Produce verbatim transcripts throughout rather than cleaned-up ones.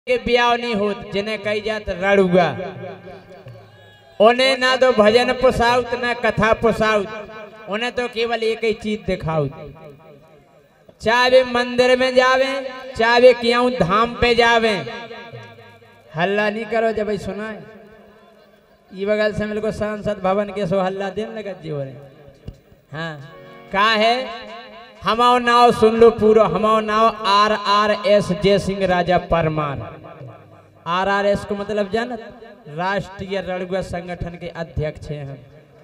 के ब्याह नहीं होत जिन्हें कही जात रड़ुआ। उन्हें ना तो भजन पोसाउत ना कथा पोसाउत, उन्हें तो केवल एक ही चीज दिखाउत। चाहे मंदिर में जावे चाहे क्यों धाम पे जावे, हल्ला नहीं करो जब भाई सुना है। ये बगल से मेरे को सांसद भवन के सो हल्ला देने लगा जी हो रहे। हाँ कहा है हमाओ नाव सुन लो पूरा। हमाओ नाव R R S Jai Singh Raja Parmar. R R S को मतलब जानत, राष्ट्रीय रड़ुआ संगठन के अध्यक्ष हैं हम।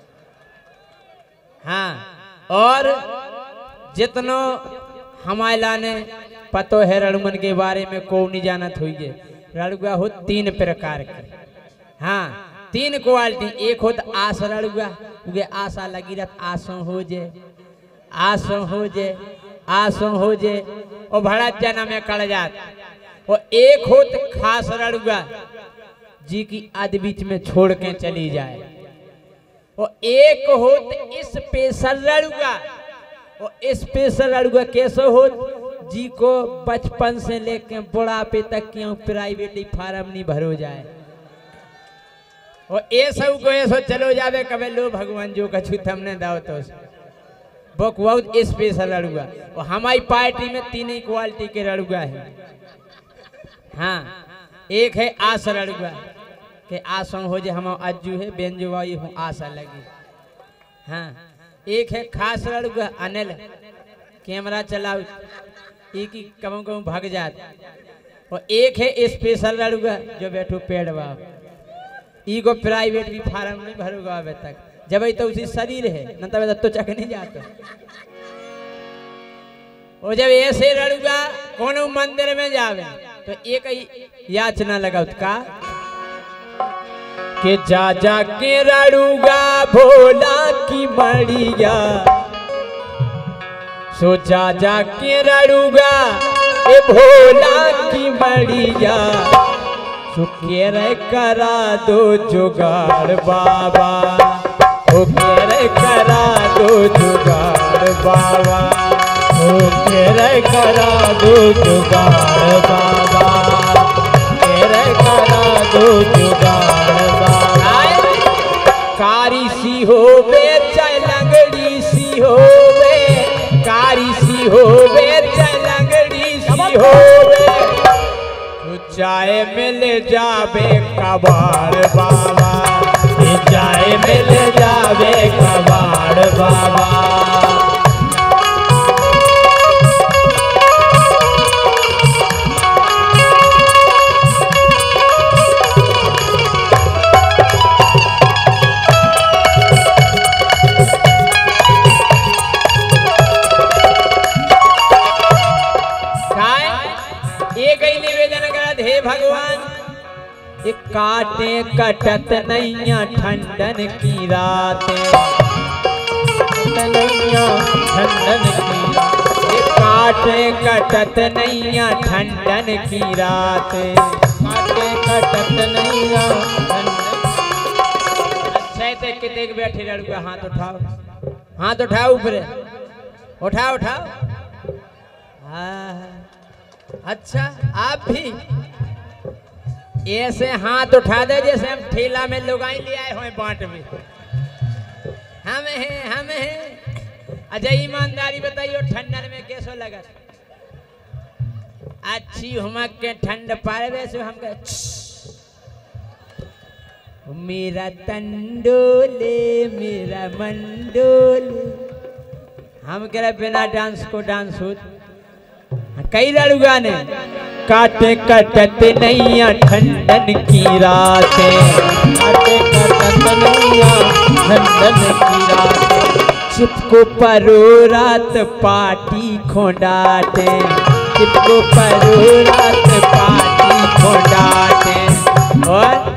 हाँ और जितनो हमारे लाने पतो है रड़ुमन के बारे में को नहीं जानत हुई है। रड़ुआ हो तीन प्रकार के। हाँ तीन क्वालिटी। एक होत आस रड़ुआ, उगे आशा लगी रहत आसों हो जे आसों हो जे आसों हो जे और भड़ा जन्म में कड़ जात। और एक होत खास रड़ुआ जी की आदि बीच में छोड़ के चली जाए। और एक होत स्पेशल रड़ुआ। और स्पेशल रड़ुआ कैसे होत जी को बचपन से लेके बुढ़ापे तक क्यों प्राइवेट फार्म नहीं भरो जाए। और ये सब को ऐसा चलो जावे कभी लो भगवान जो कछु हमने दाव तो बहुत स्पेशल रड़ुआ। और हमारी पार्टी में तीन ही क्वालिटी के रड़ुआ है। हाँ एक है आस रड़ुआ के आसों हो जे हम अज्जू है बेंजुवाई हूँ आशा लगी। हाँ एक है खास रड़ुआ अनिल कैमरा चलाओ एक ही कम कम भाग जात। और एक है स्पेशल रड़ुआ जो बैठो पेड़ बाब ई को प्राइवेट भी फार्म नहीं भरोगा अभी तक जब तो उसी शरीर है न तब तो चक नहीं जाता। और जब ऐसे रड़ुआ कोनो मंदिर में जावे तो एक ही याचना लगाओ का के जा जा के रड़ुआ भोला की मड़िया सो जा जा के रड़ुआ ए भोला की मड़िया सुकेर करा दो जुगाड़ बाबा। सुकेर करा दो जुगाड़ बाबा। सुकेर करा दो जुगाड़ बाबा। सुकेर करा दो जुगाड़ बाबा। कारी सी हो बे चाहे लंगड़ी सी हो बे, कारी सी हो बे चाहे लंगड़ी सी हो बे, चाय मिल जावे कबाड़ बाबा। चाय मिल जावे कबाड़ बाबा। काटे कटत नैया ठंडन की रातें, ठंडन की काटे कटत नैया ठंडन की रातें, काटे कटत नैया अच्छा कितने बैठे लड़का हाथ उठाओ, हाथ उठाओ ऊपर, उठाओ उठाओ। हाँ अच्छा आप भी ऐसे हाथ उठा दे जैसे हम ठेला में लुगाई ले आए हुए बाट में। हम हैं हम हैं। अच्छा ईमानदारी बताइए ठंडन में कैसो लगा? अच्छी हमक के ठंड पारे वैसे हम कह मेरा तंडोले मेरा मंडोले। हम कह रहे बिना डांस को डांस हो। कई लड़ुआ ने काटे कटत नैया ठंडन की रातें, काटे कटत नैया ठंडन की रातें, चिपको परो रात पाटी खोडाटे, चिपको परो रात पाटी खोडाटे। और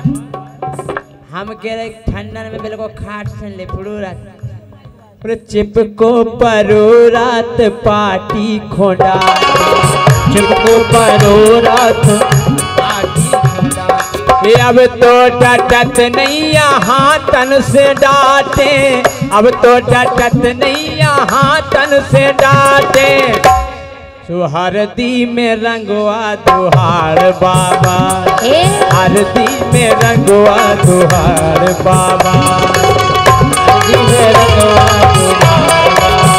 हम कह रहे ठंडन में बिल्कुल खाट से लेपड़ो रात, चिपको परो रात पाटी खोडाटे, चिपको परो रात पाटी खोडाटे। अब तो डटत नैया हाथन से डांटे, अब तो डटत नैया हाथन से डांटे, हरदी में रंगवा दुहार बाबा, हरदी में रंगवा दुहार बाबा, हरदी में रंगवा दुहार बाबा।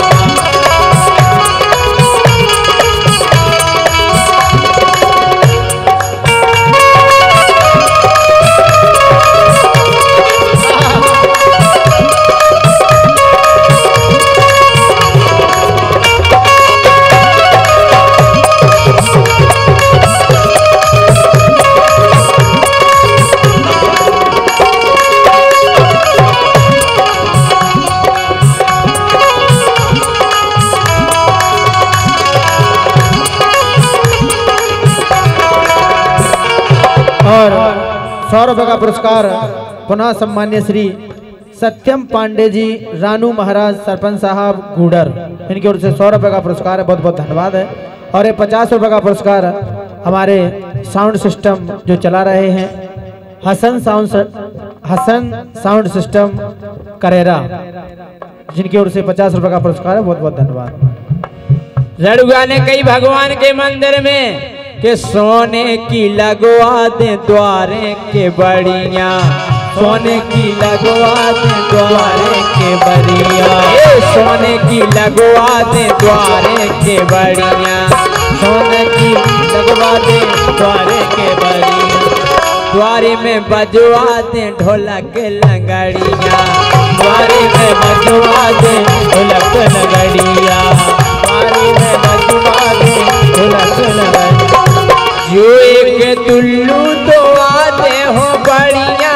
और सौ रुपये का पुरस्कार पुनः सम्मान्य श्री सत्यम पांडे जी, रानू महाराज, सरपंच साहब गूडर, इनकी ओर से सौ रुपये का पुरस्कार है। बहुत बहुत धन्यवाद है। और ये पचास रुपये का पुरस्कार हमारे साउंड सिस्टम जो चला रहे हैं, Hasan sound Hasan sound system Karera, जिनकी ओर से पचास रुपये का पुरस्कार है। बहुत बहुत धन्यवाद। लड़ुआ ने कई भगवान के मंदिर में के सोने की लगवा दे द्वारे के बड़िया, सोने की लगवा दे द्वारे के बड़िया, सोने की लगवा दे द्वारे के बड़िया, सोने की लगवा दे द्वारे के बड़िया, द्वारे में बजवा दे ढोलक लगड़िया, द्वारे में बजवा दे ढोलक लगड़िया, द्वारे में बजवा दे ढोलक लगड़िया। जो एक टुल्लू तो आते हो बढ़िया,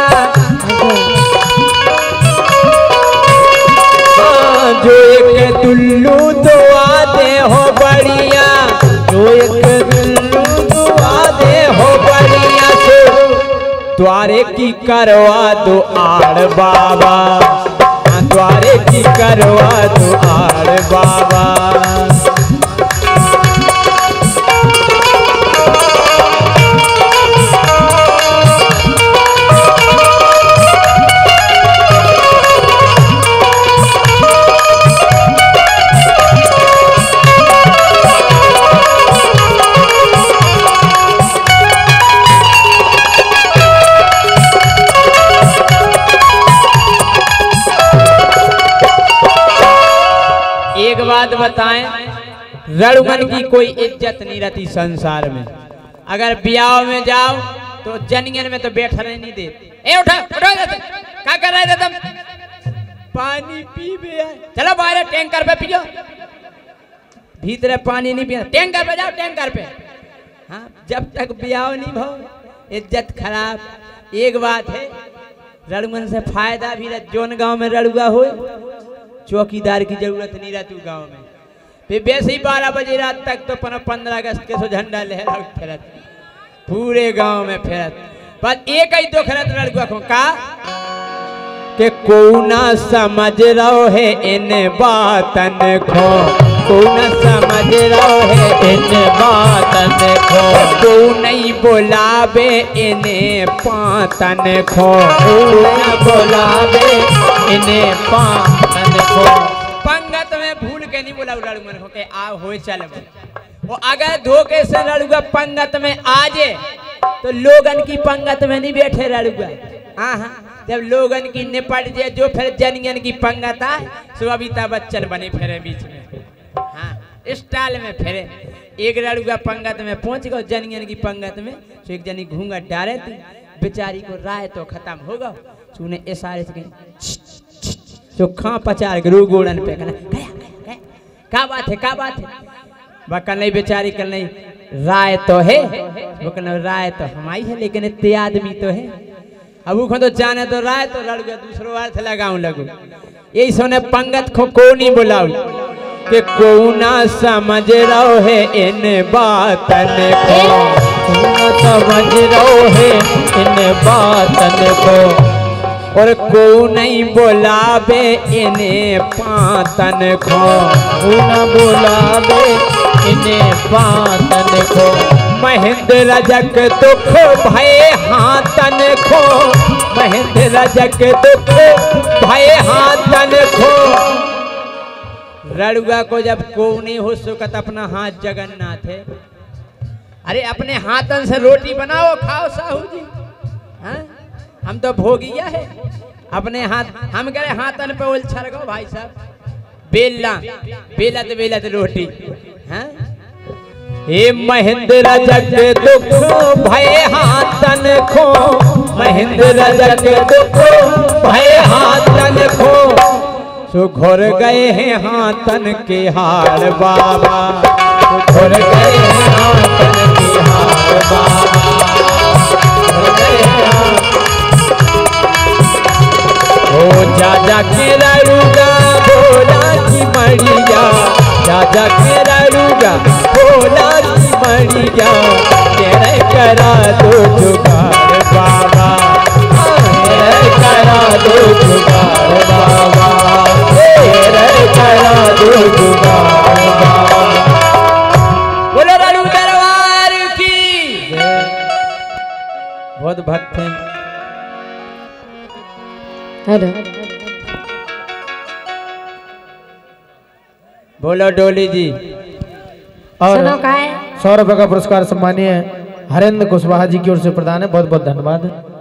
जो एक टुल्लू तो आते हो बढ़िया, जो एक टुल्लू तो आते हो बढ़िया, से द्वारे की करवा दो आड़ बाबा, द्वारे की करवा दो आड़ बाबा। एक बात बताएं, रणमन की कोई इज्जत नहीं रहती संसार में। अगर ब्याह में जाओ तो जनियन में तो बैठने नहीं देते। ए उठा उठा देते, क्या कर रहे थे तुम? पानी पी बे, चलो बाहर टैंकर पे पियो। भीतर पानी नहीं पिया, टैंकर पे जाओ, टैंकर पे। हाँ, जब तक ब्याह नहीं भाव इज्जत खराब। एक बात है, रणमन से फायदा भी रह, जोन गांव में रड़ुआ हो चौकीदार की जरूरत नहीं रहती गांव में। फिर वैसे ही बारह बजे रात तक तो पंद्रह अगस्त के सो झंडा लहरा फिरत पूरे गांव में फिरत। पर एक ही दुख रहत लड़का को का के कोना समझ रहो है इन बातन को, कोना समझ रहो है इन बातन को, तू नहीं बुलावे इन्हें पातन को, तू नहीं बुलावे इन्हें पातन को। पंगत में भूल के नहीं बोला लड़ुआ को के आ हो चल। वो अगर धोखे से लड़ुआ पंगत में आ जाए तो लोगन की पंगत में नहीं बैठे लड़ुआ। हाँ हाँ, जब लोगन की निपट जाए जो फिर जनियन की पंगत आए सो अमिताभ बच्चन बने फिरे बीच में। हाँ, स्टाइल में फिरे। एक लड़ुआ पंगत में पहुंच गए जनियन की पंगत में, तो एक जनी घूंघट डाले थी, बेचारी को राय तो खत्म होगा। सुने इशारे से जो खा पचार गुरु गोड़न पे कहना क्या बात है, क्या बात है? बकल नहीं बेचारी कल नहीं, राय तो है, वो कहना राय तो हमारी है लेकिन इतने आदमी तो है। अब वो तो जाने तो राय तो लड़ गया, दूसरो अर्थ लगाऊं लगू। यही सोने पंगत को को नहीं बुलाऊ कि कोना समझ रहो है इन बातन को, कोना समझ रहो है इन बातन को, और को नहीं बुलावे इन्हें पातन को, कोना बुलावे इन्हें पातन को। महेंद्र रजक दुख भय हाथन को, महेंद्र रजक दुख भय हाथन को, रड़ुआ को जब को नहीं हो सकत अपना हाथ जगन्नाथ है। अरे अपने हाथन से रोटी बनाओ खाओ साहू जी। हाँ? हम तो भोगिया है अपने हाथ, हम कह रहे हाथन पे उलझल गो भाई साहब। बेला बेलत बेलत रोटी। हाँ? हे महेंद्र जग दुख भय हाथन खो, महेंद्र जग दुख भय हाथन खो, सो घोर गए हैं हाथन के हार बाबा, घोर गए हैं हाथन के हार बाबा, ओ जा जा के रड़ुगा भोला की मड़िया, जा जा के रड़ुगा भोला की मड़िया, तेरे करा दो जुगाड़ बाबा, तेरे करा दो जुगाड़ बाबा, तेरे करा दो जुगाड़ बाबा। बोलो रड़ु दरबार की। बहुत भक्त हैं। हेलो बोलो डोली जी। और सुनो का है सौ रुपए का पुरस्कार सम्मानीय हरेंद्र कुशवाहा जी की ओर से प्रदान है। बहुत बहुत धन्यवाद।